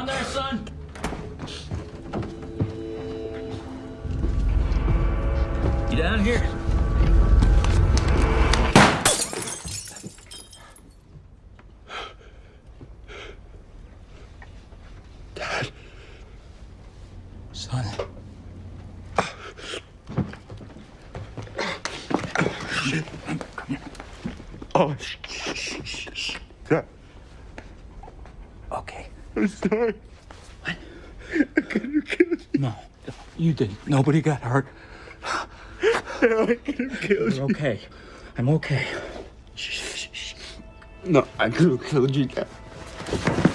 down there, son? You down here? Dad. Son. Shit. Come here. Oh, shh. Dad. Okay. I'm sorry. What? I could have killed you. No, you didn't. Nobody got hurt. No, I could have killed you. You're okay. I'm okay. No, I could have killed you, Dad.